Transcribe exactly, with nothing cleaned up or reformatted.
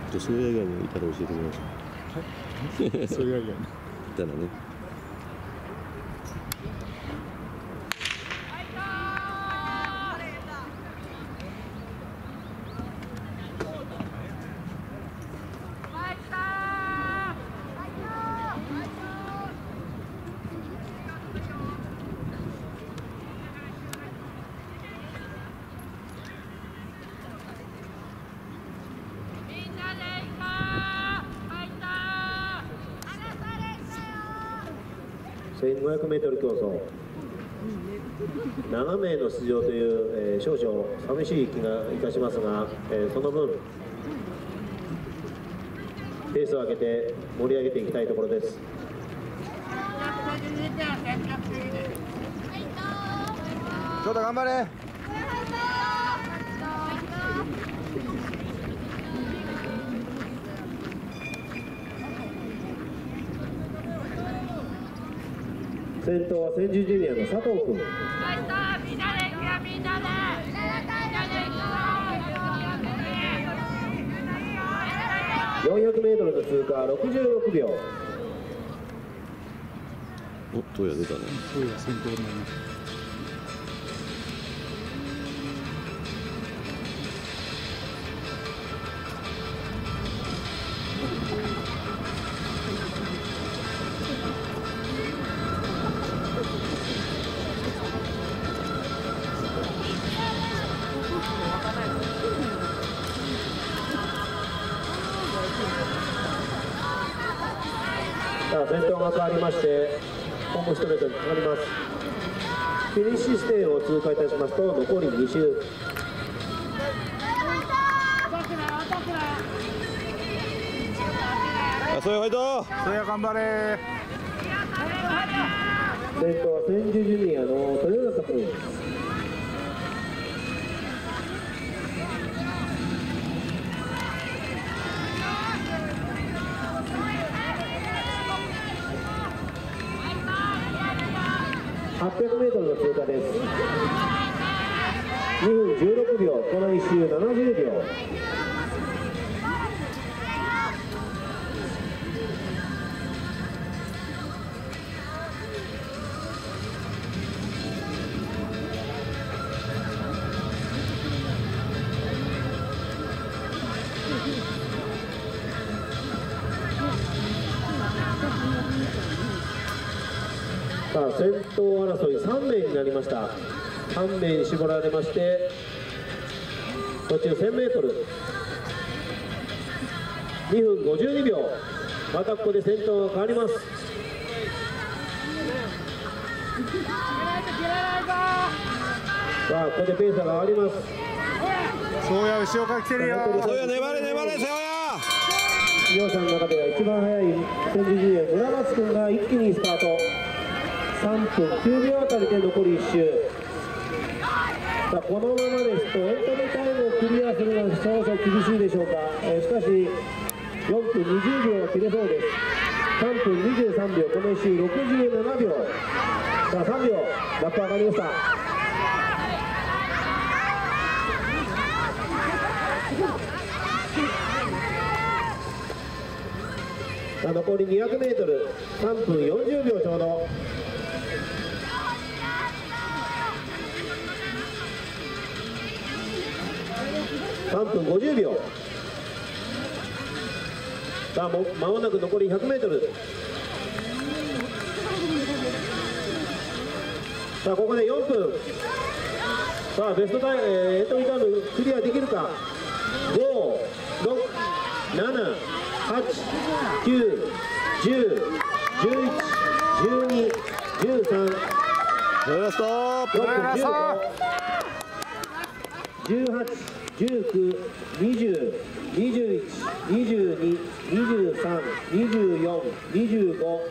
女装屋街にいたら教えてください。 はい。そういうわけ。 いたらね。 せんごひゃくメートル競争、ななめいの出場という、えー、少々寂しい気がいたしますが、えー、その分ペースを上げて盛り上げていきたいところです。 ちょっと頑張れ。 先頭は千住ジュニアの佐藤君。よんひゃくメートルの通過ろくじゅうろくびょう。 お、トヤ出たね。 トヤ先頭になりました。 さあ先頭が変わりましてホームストレートにかかります。フィニッシュ地点を通過いたしますと残りに周。 あ、そうやファイト。 そや頑張れ。 先頭は千住ジュニアの豊中君。はっぴゃくメートルの通過です。にふんじゅうろくびょう、このいっ周ななじゅうびょう。さあ先頭争いさんめいになりました。さんめいに絞られまして途中 せんメートル、にふんごじゅうにびょう。またここで先頭が変わります。さあここでペースが変わります。 そうや後ろから来てるよ。 そうや粘れ粘れそうや。 両者の中では一番速い千住ジュニア村松君が一気にスタート。さんぷんきゅうびょうあたりで残りいっ周。さあこのままですとエントリータイムをクリアするのは少々厳しいでしょうか。えー、しかしよんぷんにじゅうびょうは切れそうです。さんぷんにじゅうさんびょう、このいっ周ろくじゅうななびょう。さあさんびょうラップ上がりました。さあ残りにひゃくメートル、さんぷんよんじゅうびょうちょうど。さんぷんごじゅうびょう。さあも間もなく残りひゃくメートル。さあここでよんぷん。さあベストタイム、えー、エントリータイムクリアできるか。ご、ろく、なな、はち、きゅう、じゅう、じゅういち、じゅうに、じゅうさん、 ラスト。 じゅうはち、じゅうく、にじゅう、にじゅういち、にじゅうに、にじゅうさん、にじゅうよん、にじゅうご。